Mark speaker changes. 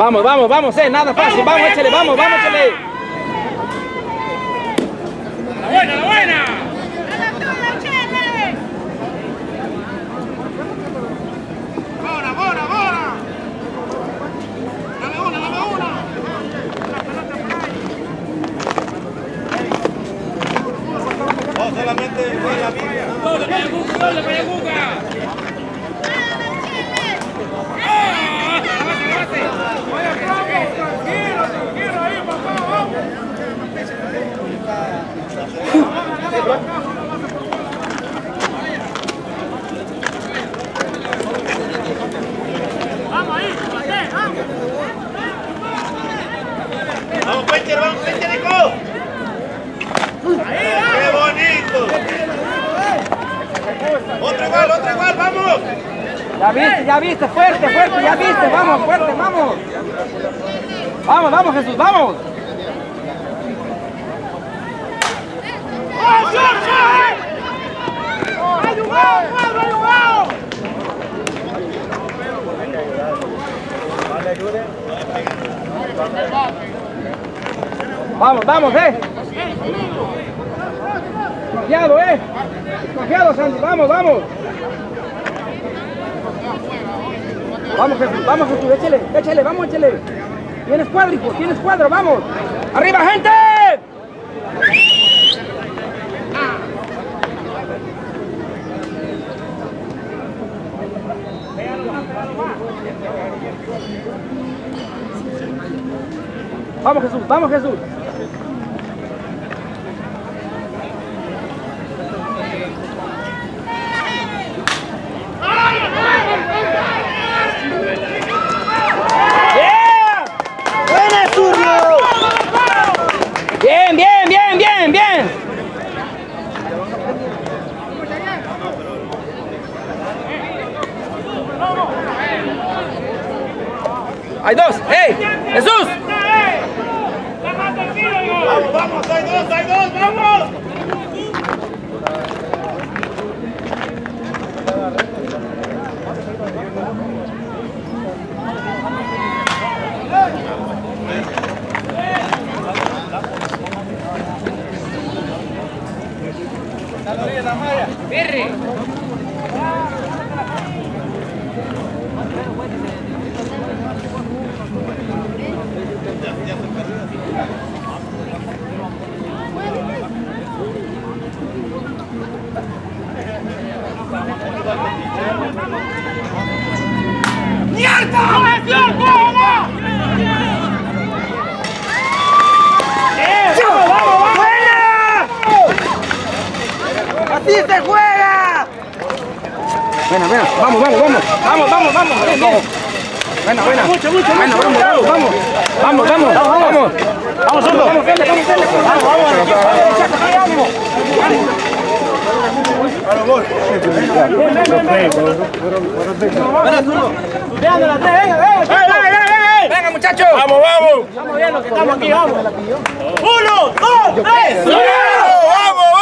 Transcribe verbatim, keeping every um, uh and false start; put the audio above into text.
Speaker 1: Vamos, vamos, vamos, eh, nada fácil, vamos, échale, vamos, vamos, échale.
Speaker 2: La buena, la buena. Bora, bora, bora. Dame una, dame una.
Speaker 3: No, solamente fue la mía.
Speaker 2: Doble para Buca, doble para Buca. Tranquilo, tranquilo ahí, papá, vamos. Vamos ahí, vamos.
Speaker 3: Vamos, Pecher, vamos, Pecher, Nico. ¡Qué bonito! Otro igual, otro igual, vamos.
Speaker 1: Ya viste, ya viste, fuerte, fuerte, ya viste, vamos, fuerte, vamos. Vamos, vamos, Jesús, vamos. Vamos, vamos, eh. Confiado, eh. Confiado, Sandy, vamos, vamos. Vamos, Jesús, vamos, Jesús, échale, échale, vamos, échale. Tienes cuadro, hijo, tienes cuadro, vamos. ¡Arriba, gente! Vamos, Jesús, vamos, Jesús. Bien, bien, bien, bien, bien. Hay dos, ¡hey! ¡Jesús!
Speaker 3: Vamos, vamos, hay dos, hay dos, vamos.
Speaker 2: Perry. ¡Mierda!
Speaker 1: ¡Así se juega! Bueno, bueno, vamos, vamos, vamos, vamos, vamos, vamos, bien, bien. Buena, buena. Mucho, mucho, bueno, vamos, vamos, vamos, vamos, vamos, vamos, vamos. Vamos, Soto. Vamos, vamos, vamos, vamos. Venga, muchachos.
Speaker 3: Vamos, vamos.
Speaker 1: Estamos bien, los que estamos aquí, vamos.
Speaker 3: Uno, dos, tres. ¡Vamos, vamos!